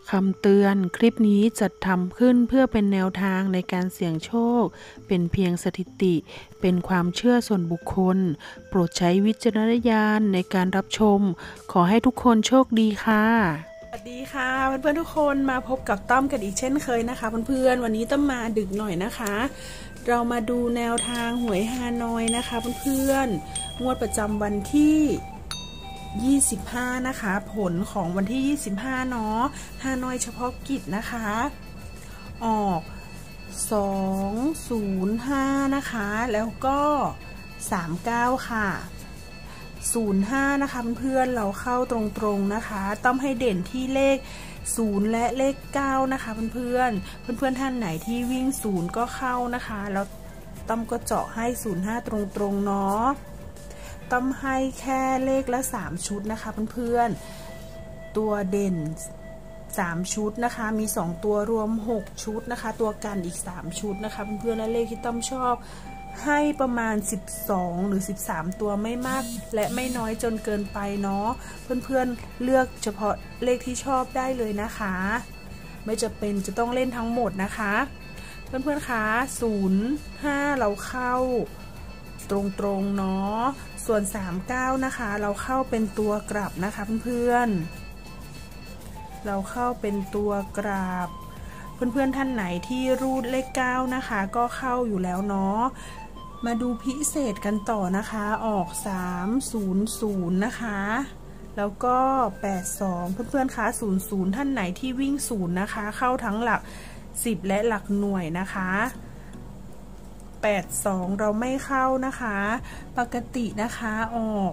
คำเตือนคลิปนี้จัดทำขึ้นเพื่อเป็นแนวทางในการเสี่ยงโชคเป็นเพียงสถิติเป็นความเชื่อส่วนบุคคลโปรดใช้วิจารณญาณในการรับชมขอให้ทุกคนโชคดีค่ะสวัสดีค่ะเพื่อนๆทุกคนมาพบกับต้อมกันอีกเช่นเคยนะคะเพื่อนๆวันนี้ต้อมมาดึกหน่อยนะคะเรามาดูแนวทางหวยฮานอยนะคะเพื่อนๆงวดประจำวันที่25นะคะผลของวันที่25เนาะฮานอยเฉพาะกิจนะคะออก205นะคะแล้วก็39ค่ะ05นะคะเพื่อนๆเราเข้าตรงๆนะคะต้องให้เด่นที่เลข0และเลข9นะคะเพื่อนๆท่านไหนที่วิ่ง0ก็เข้านะคะแล้วต้อมก็เจาะให้05ตรงๆเนาะต้อมให้แค่เลขละ3ชุดนะคะเพื่อนๆตัวเด่น3ชุดนะคะมี2ตัวรวม6ชุดนะคะตัวกันอีก3ชุดนะคะเพื่อนๆและเลขที่ต้อมชอบให้ประมาณ12หรือ13ตัวไม่มากและไม่น้อยจนเกินไปเนาะเพื่อนๆเลือกเฉพาะเลขที่ชอบได้เลยนะคะไม่จะเป็นจะต้องเล่นทั้งหมดนะคะเพื่อนๆคะ05เราเข้าตรงๆเนาะส่วน39นะคะเราเข้าเป็นตัวกลับนะคะเพื่อนๆเราเข้าเป็นตัวกลับเพื่อนๆท่านไหนที่รูดเลข9นะคะก็เข้าอยู่แล้วเนาะมาดูพิเศษกันต่อนะคะออก300นะคะแล้วก็82เพื่อนๆคะ00ท่านไหนที่วิ่ง0นะคะเข้าทั้งหลัก10และหลักหน่วยนะคะ82เราไม่เข้านะคะปกตินะคะออก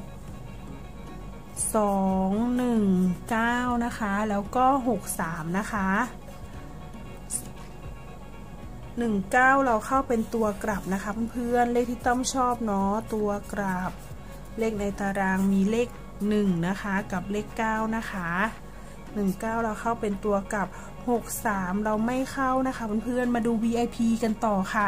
219นะคะแล้วก็63นะคะ19เราเข้าเป็นตัวกลับนะคะเพื่อนๆเลขที่ต้อมชอบเนาะตัวกลับเลขในตารางมีเลข1นะคะกับเลข9นะคะ19เราเข้าเป็นตัวกลับ63เราไม่เข้านะคะเพื่อนๆมาดู VIP กันต่อค่ะ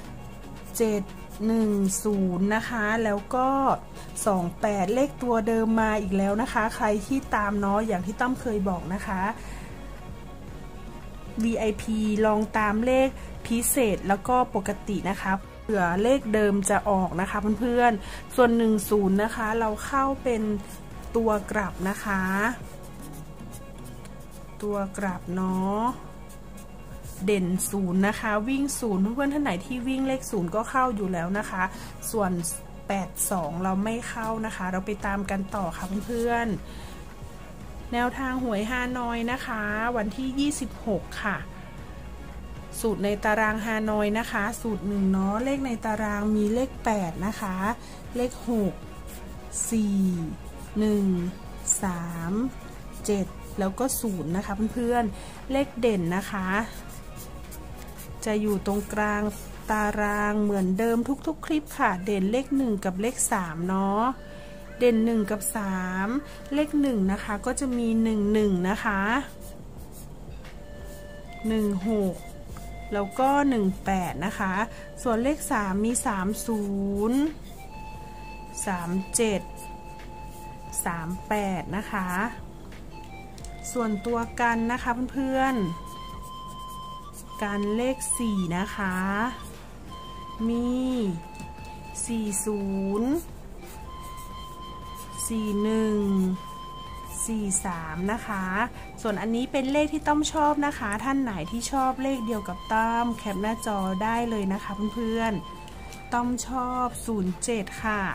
710นะคะแล้วก็28เลขตัวเดิมมาอีกแล้วนะคะใครที่ตามเนาะอย่างที่ต้อมเคยบอกนะคะ VIP ลองตามเลขพิเศษแล้วก็ปกตินะคะเผื่อเลขเดิมจะออกนะคะเพื่อนๆส่วน10นะคะเราเข้าเป็นตัวกลับนะคะตัวกลับเนาะเด่น0นะคะวิ่ง0เพื่อนๆท่านไหนที่วิ่งเลข0ก็เข้าอยู่แล้วนะคะส่วน82เราไม่เข้านะคะเราไปตามกันต่อค่ะเพื่อนๆแนวทางหวยฮานอยนะคะวันที่26ค่ะสูตรในตารางฮานอยนะคะสูตร1เนาะเลขในตารางมีเลข8นะคะเลข6 4 1 3 7แล้วก็0นะคะเพื่อนๆเลขเด่นนะคะจะอยู่ตรงกลางตารางเหมือนเดิมทุกๆคลิปค่ะเด่นเลข1กับเลข3เนาะเด่น1กับ3เลข1นะคะก็จะมี11นะคะ16แล้วก็18นะคะส่วนเลข3มี30 37 38นะคะส่วนตัวกันนะคะเพื่อนๆกันเลข4นะคะมี40 41 43นะคะส่วนอันนี้เป็นเลขที่ต้อมชอบนะคะท่านไหนที่ชอบเลขเดียวกับต้อมแคปหน้าจอได้เลยนะคะเพื่อนๆต้อมชอบ07ค่ะ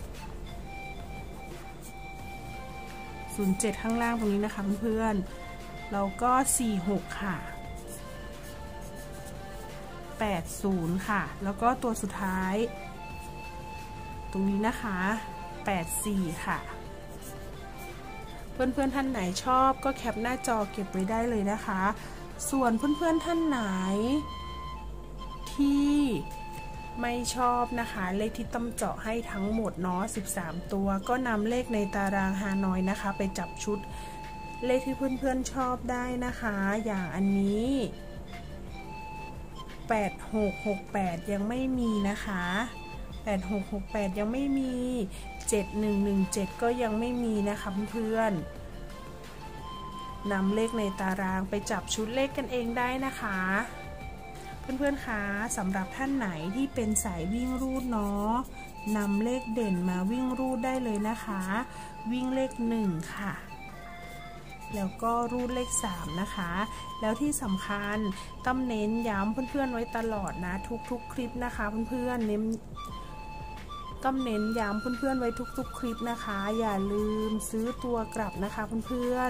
07ข้างล่างตรงนี้นะคะเพื่อนๆแล้วก็46ค่ะ80ค่ะแล้วก็ตัวสุดท้ายตรงนี้นะคะ84ค่ะเพื่อนๆท่านไหนชอบก็แคปหน้าจอเก็บไว้ได้เลยนะคะส่วนเพื่อนๆท่านไหนที่ไม่ชอบนะคะเลขที่ต้อมเจาะให้ทั้งหมดเนาะ13ตัวก็นำเลขในตารางฮานอยนะคะไปจับชุดเลขที่เพื่อนๆชอบได้นะคะอย่างอันนี้8668ยังไม่มีนะคะ8668ยังไม่มี7117ก็ยังไม่มีนะคะเพื่อนๆนำเลขในตารางไปจับชุดเลขกันเองได้นะคะเพื่อนๆคะสำหรับท่านไหนที่เป็นสายวิ่งรูดเนาะนำเลขเด่นมาวิ่งรูดได้เลยนะคะวิ่งเลข1ค่ะแล้วก็รูดเลข3นะคะแล้วที่สำคัญต้องเน้นย้ำเพื่อนๆไว้ตลอดนะทุกๆคลิปนะคะเพื่อนๆต้องเน้นย้ำเพื่อนๆไว้ทุกๆคลิปนะคะอย่าลืมซื้อตัวกลับนะคะเพื่อน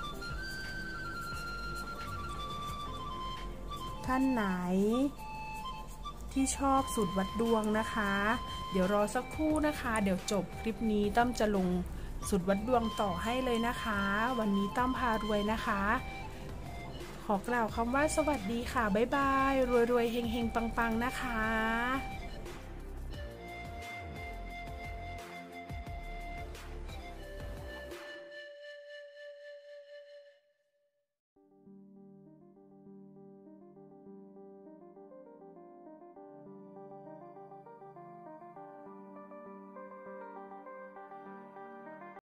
ๆท่านไหนที่ชอบสูตรวัดดวงนะคะเดี๋ยวรอสักครู่นะคะเดี๋ยวจบคลิปนี้ตั้มจะลงสูตรวัดดวงต่อให้เลยนะคะวันนี้ตั้มพารวยนะคะขอกล่าวคำว่าสวัสดีค่ะบ๊ายบายรวยๆเฮงๆปังๆนะคะ